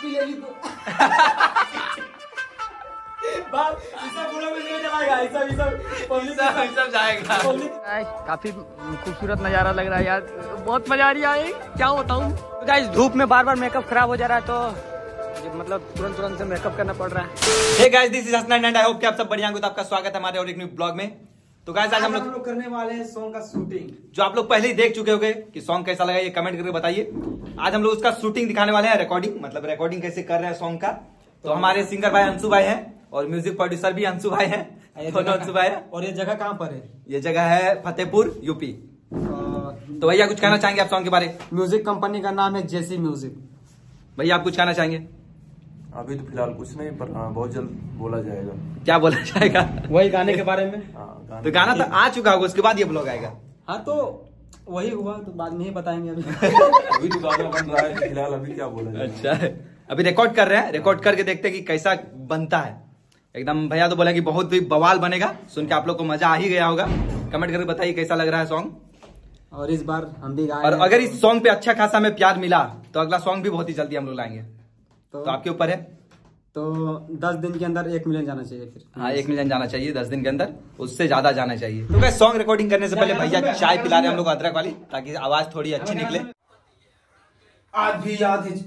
आपकी ले ली तो सब जाएगा। काफी खूबसूरत नजारा लग रहा है यार, बहुत मजा आ रही है, क्या बताऊं। तो गाइस धूप में बार बार मेकअप खराब हो जा रहा है, तो मतलब तुरंत से मेकअप करना पड़ रहा है। Hey guys, this is Hasnain and I hope कि आप सब बढ़िया होंगे। तो आपका स्वागत है हमारे और एक न्यू ब्लॉग में। तो गाइस आज हम लोग करने वाले हैं सॉन्ग का शूटिंग, जो आप लोग पहले ही देख चुके होंगे कि सॉन्ग कैसा लगा ये कमेंट करके बताइए। आज हम लोग उसका शूटिंग दिखाने वाले हैं, रिकॉर्डिंग मतलब रिकॉर्डिंग कैसे कर रहे हैं सॉन्ग का। तो हमारे सिंगर भाई अंशु भाई हैं और म्यूजिक प्रोड्यूसर भी अंशु भाई हैं, दोनों अंशु भाई हैं। और ये जगह कहाँ पर है? ये जगह है फतेहपुर यूपी। तो भैया कुछ कहना चाहेंगे आप सॉन्ग के बारे? म्यूजिक कंपनी का नाम है जेसी म्यूजिक। भैया आप कुछ कहना चाहेंगे? अभी तो फिलहाल कुछ नहीं, पर बहुत जल्द बोला जाएगा। क्या बोला जाएगा? वही गाने के बारे में। तो गाना तो आ चुका होगा, उसके बाद ये ब्लॉग आएगा। हाँ तो वही हुआ, तो बाद में ही बताएंगे अभी। अभी तो गाना बन रहा है, फिलहाल अभी क्या बोला जाएगा। अच्छा, अभी रिकॉर्ड कर रहे हैं, रिकॉर्ड करके देखते हैं कि कैसा बनता है। एकदम भैया तो बोले कि बहुत ही बवाल बनेगा, सुन के आप लोग को मजा आ ही गया होगा। कमेंट करके बताइए कैसा लग रहा है सॉन्ग। और इस बार हम भी गाए, और अगर इस सॉन्ग पे अच्छा खासा हमें प्यार मिला तो अगला सॉन्ग भी बहुत ही जल्दी हम लोग लाएंगे। तो आपके ऊपर है। तो 10 दिन के अंदर 1 मिलियन जाना चाहिए। फिर हाँ 1 मिलियन जाना चाहिए 10 दिन के अंदर, उससे ज्यादा जाना चाहिए। तो गाइस सॉन्ग रिकॉर्डिंग करने से पहले भैया चाय पिला रहे हैं हम लोग अदरक वाली, ताकि आवाज थोड़ी अच्छी निकले। आज भी याद है,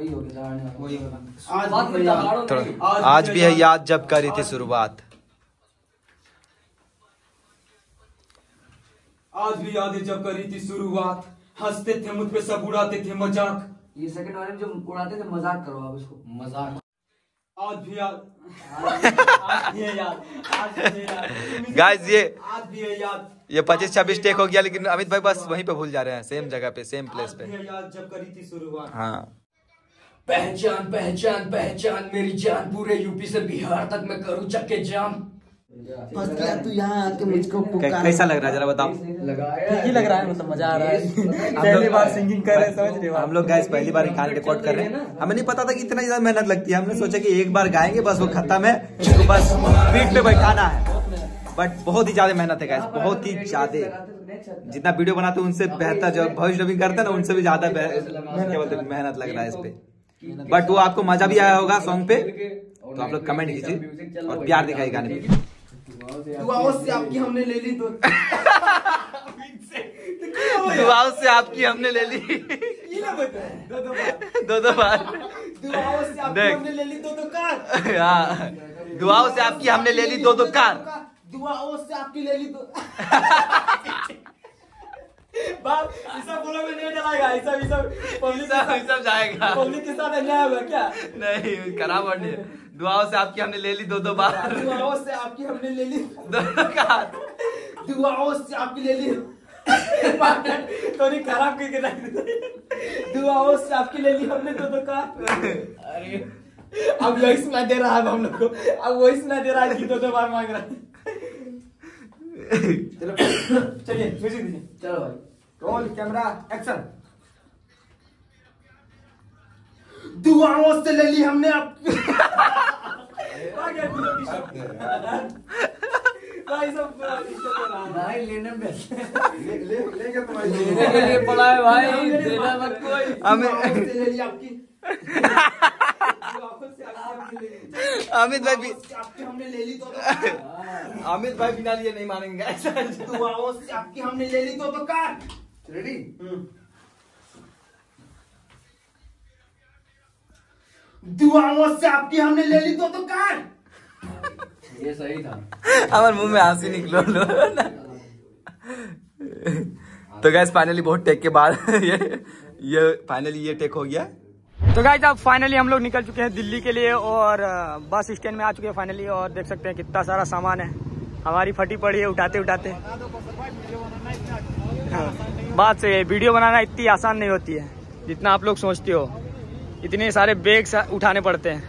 आज भी है याद जब करी थी शुरुआत। आज भी याद है जब करी थी शुरुआत, हंसते थे मुझ पे सब उड़ाते थे मजाक। ये सेकंड वाले में जो उड़ाते थे मजाक करो आप इसको, मजाक। आज भी याद, आज भी है याद, आज भी है याद। गाइस ये आज भी है याद, ये 25-26 टेक हो गया, लेकिन अमित भाई बस वहीं पे भूल जा रहे हैं, सेम जगह पे सेम प्लेस आज पे। भी है याद जब करी थी शुरुआत। हाँ पहचान पहचान पहचान मेरी जान, पूरे यूपी से बिहार तक मैं करूँ चक्के जाम। तू यहाँ आके मुझको कैसा लग रहा है जरा बताओ? ठीक ही लग रहा है, मतलब मजा आ रहा है। पहली बार सिंगिंग कर रहे हैं, समझ रहे हो? हम लोग गाइस पहली बार गाना रिकॉर्ड कर रहे हैं, हमें नहीं पता था कि इतना ज्यादा मेहनत लगती है। हमने सोचा कि एक बार गाएंगे बस वो खत्म है, तो बस बीट पे बैठाना है। बट बहुत ही ज्यादा मेहनत है गाइस, बहुत ही ज्यादा। जितना वीडियो बनाते हैं उनसे बेहतर, जो वॉइस डबिंग करते हैं ना उनसे भी ज्यादा क्या बोलते हैं मेहनत लग रहा है इस पे। बट वो आपको मजा भी आया होगा सॉन्ग पे, तो आप लोग कमेंट कीजिए और प्यार दिखाइए गाने में। दुआओं से आपकी हमने ले ली तो दुआओं से आपकी हमने ले ली दो बार। दुआओं से आपकी हमने ले ली दो कार। हाँ, दुआओं से आपकी हमने ले ली दो कार। दुआओं से आपकी ले ली तो बाप ऐसा बोला में नहीं चलाएगा, ऐसा सब जाएगा। पब्लिक के साथ अन्याय होगा क्या? नहीं खराब वर्ड नहीं। दुआओं से आपकी हमने ले ली दो बार। दुआओं से आपकी हमने ले ली दो कार। दुआओं से आपकी ले ली थोड़ी खराब करके रख दी। दुआओं से आपकी ले ली हमने दो कार। अरे अब वही सुना दे रहा है हम लोग को, अब वही सुना दे रहा है कि दो बार मांग रहा है। चलो चलिए म्यूजिक दीजिए। चलो भाई, रोल कैमरा एक्शन। दुआओं से ले ली हमने आपकी भाई लेने में लेंगे लेने के लिए पड़ा है भाई, देना मत कोई। हमें ले ली आपकी अमित भाई भी, आपकी हमने ले ली तो अमित भाई बिना लिए नहीं मानेंगे ऐसा। दुआओं से आपकी हमने ले ली तो कार। रेडी? दुआओं से आपकी हमने ले ली तो कार। ये सही था। हमारे मुंह में हंसी निकलो लो ना। तो गैस फाइनली बहुत टेक के बाद ये फाइनली ये टेक हो गया। तो गाइस अब फाइनली हम लोग निकल चुके हैं दिल्ली के लिए और बस स्टैंड में आ चुके हैं फाइनली। और देख सकते हैं कितना सारा सामान है, हमारी फटी पड़ी है उठाते उठाते। बात सही है, वीडियो बनाना इतनी आसान नहीं होती है जितना आप लोग सोचते हो। इतने सारे बैग उठाने पड़ते हैं।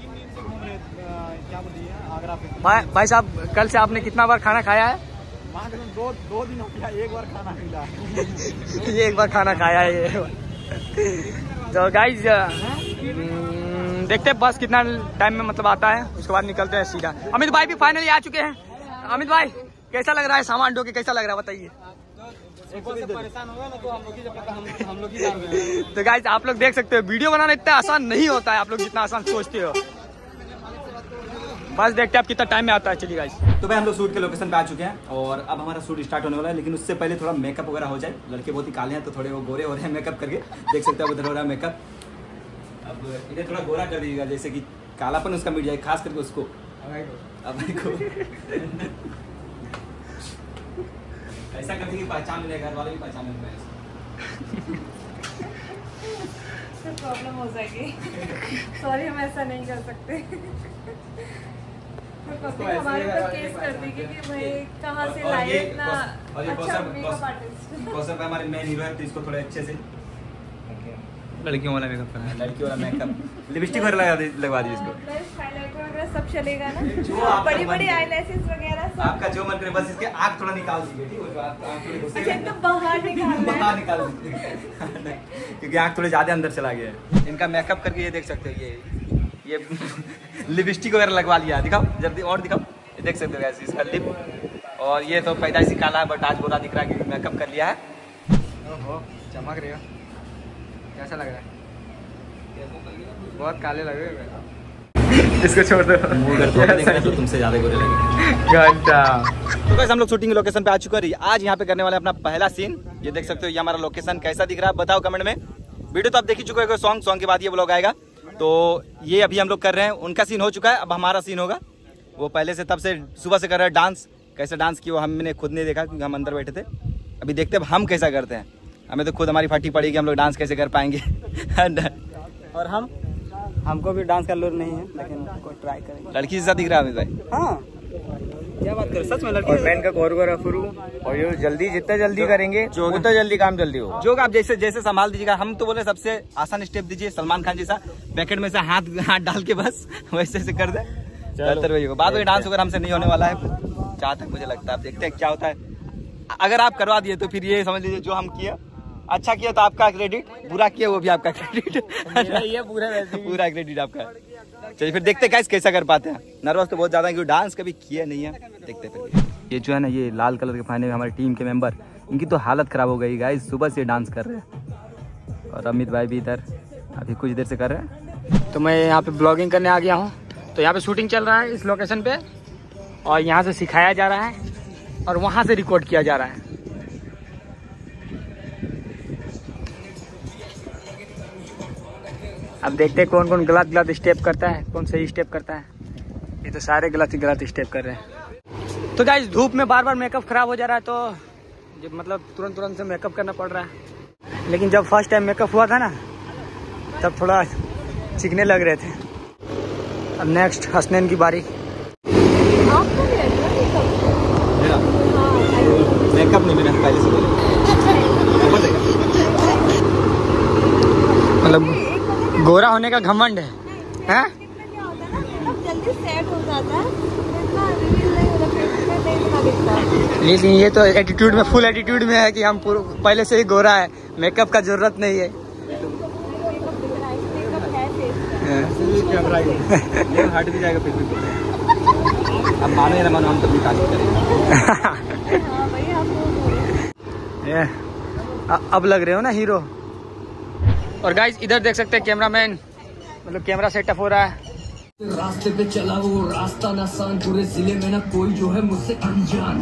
भाई साहब कल से आपने कितना बार खाना खाया है? दो दिन हो गया, एक बार खाना मिला। ये एक बार खाना खाया है। तो गाइज देखते हैं बस कितना टाइम में मतलब आता है, उसके बाद निकलते हैं सीधा। अमित भाई भी फाइनली आ चुके हैं। अमित भाई कैसा लग रहा है सामान ढो के, कैसा लग रहा है बताइए? परेशान होगा ना तो हम लोग ही जान रहे हैं। तो गाइस आप लोग देख सकते हो वीडियो बनाना इतना आसान नहीं होता है, आप लोग जितना आसान सोचते हो। बस देखते हैं आप कितना टाइम में आता है। चलिए गाइस, तो भाई हम लोग शूट के लोकेशन पे आ चुके हैं और अब हमारा शूट स्टार्ट होने वाला है, लेकिन उससे पहले थोड़ा मेकअप वगैरह हो जाए। लड़के बहुत ही काले हैं तो थोड़े वो गोरे हो रहे हैं मेकअप करके, देख सकते हो उधर हो रहा है मेकअप। अब इन्हें थोड़ा गोरा कर दीजिएगा जैसे कि कालापन उसका मिट जाए, खास करके उसको। अब ऐसा करके पहचान मिलेगा, घर वाले भी पहचान मिलेगा। प्रॉब्लम हो जाएगी। सॉरी, हम ऐसा नहीं कर सकते। हमारे ऊपर केस कर देगी कि भाई कहाँ से लाए इतना अच्छा मेकअप आर्टिस्ट। कौशल भाई हमारे मेन हीरो है तो इसको थोड़े अच्छे से लड़कियों वाला मेकअप करना है। लड़की वाला मेकअप, लिपस्टिक वगैरह लगवा दीजिए इसको। हाइलाइटर वगैरह सब चलेगा ना, जो आपका बड़ी मन बड़ी करे। आईलैशेस वगैरह सब। आपका जो मन करे, बस इसके आँख थोड़ा निकाल दीजिए, ठीक है? आँख थोड़ी घुसे अच्छा, तो बाहर निकालना है। बाहर निकाल दीजिए क्योंकि आँख थोड़े ज्यादा अंदर चला गया है। इनका मेकअप करके ये देख सकते हो, ये लिपस्टिक वगैरह लगवा लिया। दिखाओ जल्दी और दिखाओ, ये देख सकते हो ऐसे इसका लिप। और ये तो पैदाइशी काला है बट आज गोरा दिख रहा है क्योंकि मेकअप कर लिया है। ओहो, चमक रही है। कैसा लग रहा है? बहुत काले लग रहे हैं। इसको छोड़ दो, तो तुमसे ज्यादा गोरे लगेंगे। घंटा। तो गाइस हम लोग शूटिंग लोकेशन पे आ चुके हैं। आज यहाँ पे करने वाले अपना पहला सीन। ये देख सकते हो, ये हमारा लोकेशन कैसा दिख रहा है बताओ कमेंट में। वीडियो तो आप देख ही चुके हो, सॉन्ग के बाद ये व्लॉग आएगा। तो ये अभी हम लोग कर रहे हैं, उनका सीन हो चुका है, अब हमारा सीन होगा। वो पहले से तब से सुबह से कर रहे हैं डांस। कैसे डांस किया वो हमने खुद नहीं देखा क्योंकि हम अंदर बैठे थे। अभी देखते हैं हम कैसा करते हैं। हमें तो खुद हमारी फटी पड़ी कि हम लोग डांस कैसे कर पाएंगे। और हमको भी डांस का लूर नहीं है, लेकिन को ट्राई करेंगे। लड़की जैसा दिख रहा है अमित भाई। हाँ, क्या बात कर, सच में लड़की। और मैन का कोरियोग्राफर और ये जल्दी जितना जल्दी करेंगे उतना जल्दी काम जल्दी हो। जो आप जैसे जैसे संभाल दीजिएगा। हम तो बोले सबसे आसान स्टेप दीजिए, सलमान खान जैसा पैकेट में से हाथ डाल के बस वैसे से कर दे। बेहतर वही होगा। बाद में डांस वगैरह हमसे नहीं होने वाला है जहाँ तक मुझे लगता है। आप देखते हैं क्या होता है। अगर आप करवा दिए तो फिर ये समझ लीजिए जो हम किया अच्छा किया तो आपका क्रेडिट, बुरा किया वो भी आपका क्रेडिट। ये पूरा क्रेडिट आपका। चलिए फिर देखते हैं कैसा कर पाते हैं। नर्वस तो बहुत ज्यादा है क्योंकि डांस कभी किया नहीं है। देखते फिर। ये जो है ना, ये लाल कलर के पहने हुए हमारे टीम के मेंबर, इनकी तो हालत खराब हो गई गाइस। सुबह से डांस कर रहे हैं और अमित भाई भी इधर अभी कुछ देर से कर रहे हैं। तो मैं यहाँ पे ब्लॉगिंग करने आ गया हूँ। तो यहाँ पे शूटिंग चल रहा है इस लोकेशन पे, और यहाँ से सिखाया जा रहा है और वहाँ से रिकॉर्ड किया जा रहा है। अब देखते हैं कौन कौन गलत स्टेप करता है, कौन सही स्टेप करता है। ये तो सारे गलत स्टेप कर रहे हैं। तो गाइस धूप में बार बार मेकअप खराब हो जा रहा है, तो जब मतलब तुरंत से मेकअप करना पड़ रहा है। लेकिन जब फर्स्ट टाइम मेकअप हुआ था ना, तब थोड़ा चिकने लग रहे थे। अब नेक्स्ट हसनैन की बारी। मेकअप नहीं, मैंने पहले से बोला। मतलब गोरा होने का घमंड है, हैं? जल्दी सेट हो जाता है, लेकिन ये तो एटीट्यूड में, फुल एटीट्यूड में है कि हम पहले से ही गोरा है, मेकअप का जरूरत नहीं है। हट भी जाएगा फिर भी। अब मानो या ना मानो, हम तो भी तारीफ करेंगे। अब लग रहे हो ना हीरो। और गाइस इधर देख सकते हैं कैमरामैन, मतलब कैमरा सेटअप हो रहा है। रास्ते पे चला वो रास्ता ना सान, पूरे जिले में ना कोई जो है मुझसे अनजान।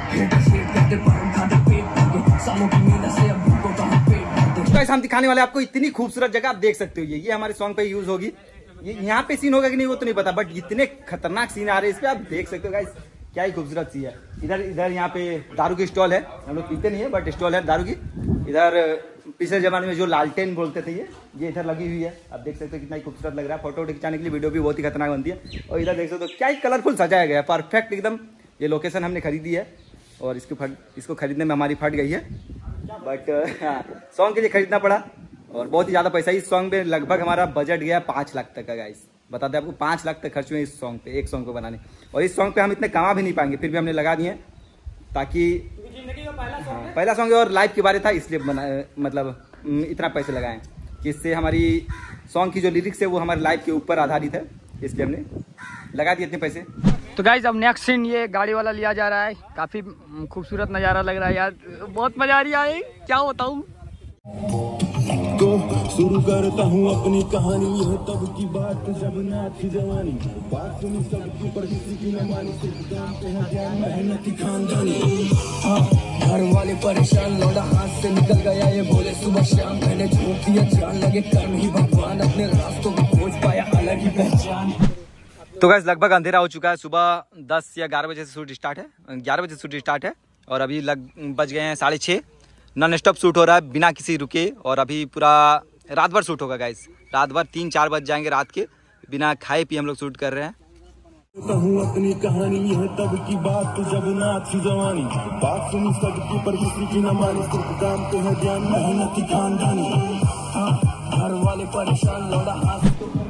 गाइस हम दिखाने वाले आपको इतनी खूबसूरत जगह, आप देख सकते हो। ये हमारे सॉन्ग पे यूज होगी। ये यहाँ पे सीन होगा कि नहीं वो तो नहीं पता, बट इतने खतरनाक सीन आ रहे हैं इस पे, आप देख सकते हो गाइस। क्या ही खूबसूरत सी है। इधर यहाँ पे दारू की स्टॉल है, हम लोग पीते नहीं है बट स्टॉल है दारू की। इधर पिछले जमाने में जो लालटेन बोलते थे ये इधर लगी हुई है। आप देख सकते हो कितना ही खूबसूरत लग रहा है। फोटो खिंचाने के लिए वीडियो भी बहुत ही खतरनाक बनती है। और इधर देख सकते हो क्या ही कलरफुल सजाया गया है, परफेक्ट एकदम। ये लोकेशन हमने खरीदी है और इसको खरीदने में हमारी फट गई है, बट सॉन्ग के लिए खरीदना पड़ा और बहुत ही ज़्यादा पैसा। इस सॉन्ग पे लगभग हमारा बजट गया 5 लाख तक का गाइस। बता दें आपको 5 लाख तक खर्च हुए इस सॉन्ग पे, एक सॉन्ग को बनाने। और इस सॉन्ग पे हम इतने कमा भी नहीं पाएंगे, फिर भी हमने लगा दिए ताकि पहला सॉन्ग और लाइव के बारे था, इसलिए मतलब इतना पैसे लगाए कि इससे हमारी सॉन्ग की जो लिरिक्स है वो हमारे लाइव के ऊपर आधारित है, इसलिए हमने लगा दिए इतने पैसे। तो गाइज अब नेक्स्ट सीन ये गाड़ी वाला लिया जा रहा है। काफी खूबसूरत नज़ारा लग रहा है यार, बहुत मजा आ रहा है, क्या बताऊं। तो शुरू करता हूँ अपनी कहानी, यह तब की बात जब ना थी जवानी, बात सुनी सबकी पर किसी की न मानी, सिर्फ काम पे है ध्यान, मेहनत की खानदानी। घर वाले परेशान, लौटा हाथ से निकल गया ये बोले सुबह शाम, मैंने झोंक दिया जान, लगे कर्म ही भगवान, अपने रास्तों को खोज पाया अलग ही पहचान। तो गाइस लगभग अंधेरा हो चुका है, सुबह 10 या 11 बजे से शूट स्टार्ट है, 11 बजे से शूट स्टार्ट है और अभी बज गए हैं 6:30। नॉन स्टॉप शूट हो रहा है बिना किसी रुके और अभी पूरा रात भर शूट होगा गाइस। रात भर 3-4 बज जाएंगे रात के, बिना खाए पिए हम लोग शूट कर रहे हैं। कहूँ अपनी कहानी, यह तब की बात जब ना थी जवानी, बात सुनी सबकी पर किसी की न मानी, सिर्फ काम पे है ध्यान, मेहनत की खानदानी। घर वाले परेशान, लौटा हाथ।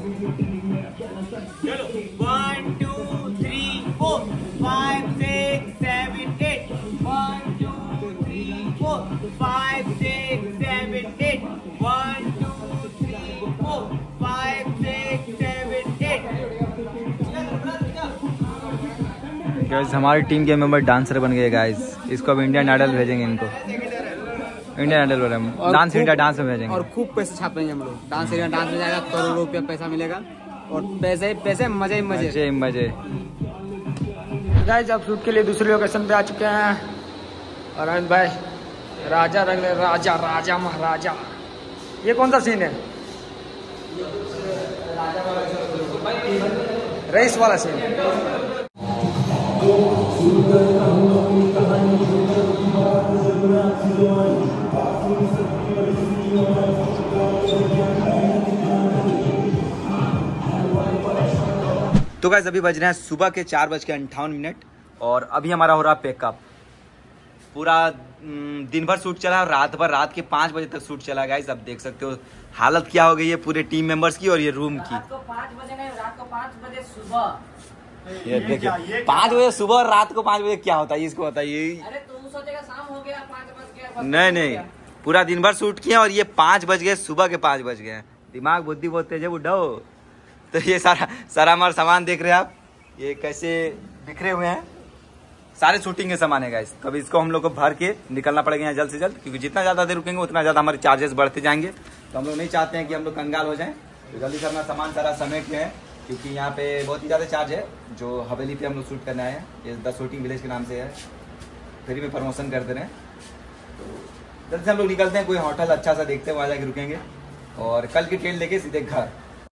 1 2 3 4 5 6 7 8 1 2 3 4 5 6 7 8 1 2 3 4 5 6 7 8। गाइस हमारी टीम के मेंबर डांसर बन गए गाइस, इसको अब इंडियन आइडल भेजेंगे, इनको इंडियन आइडल वाले डांस इंडिया डांस में भेजेंगे और खूब पैसे छापेंगे हम लोग। डांस इंडिया डांस में जाएगा, करोड़ों रुपया पैसा मिलेगा और पैसे मजे ही मजे मजे। गाइस अब शूट के लिए दूसरी लोकेशन पे आ चुके हैं और अमित भाई राजा रंग राजा राजा महाराजा। ये कौन सा सीन है? रईस वाला सीन। तो गाइस अभी बज रहे हैं सुबह के 4:58 और अभी हमारा हो रहा है पैकअप। पूरा दिन भर शूट चला और रात भर, रात के 5 बजे तक शूट चला गाइस। अब देख सकते हो हालत क्या हो गई है पूरे टीम मेंबर्स की और ये रूम की। रात को 5 बजे नहीं, रात को 5 बजे सुबह। ये देखिए 5 बजे सुबह और रात को 5 बजे क्या होता है इसको बताइए। अरे तुम सोचेगा शाम हो गया 5 बज गया। नहीं, पूरा दिन भर शूट किया और ये 5 बज गए, सुबह के 5 बज गए। दिमाग बुद्धि बहुत तेज है बुड्ढा। तो ये सारा हमारा सामान देख रहे हैं आप, ये कैसे बिखरे हुए हैं, सारे शूटिंग के सामान है गाइस। कभी इसको हम लोग को भर के निकलना पड़ेगा यहाँ जल्द से जल्द, क्योंकि जितना ज़्यादा देर रुकेंगे उतना ज़्यादा हमारे चार्जेस बढ़ते जाएंगे। तो हम लोग नहीं चाहते हैं कि हम लोग कंगाल हो जाएं, तो जल्दी से अपना सामान सारा समेट हैं, क्योंकि यहाँ पे बहुत ही ज़्यादा चार्ज है। जो हवेली पे हम लोग शूट करना है, ये द शूटिंग विलेज के नाम से है, फ्री में प्रमोशन करते रहे। तो जल्द से हम लोग निकलते हैं, कोई होटल अच्छा सा देखते हैं, वहाँ जाके रुकेंगे और कल की ट्रेन लेके सीधे घर।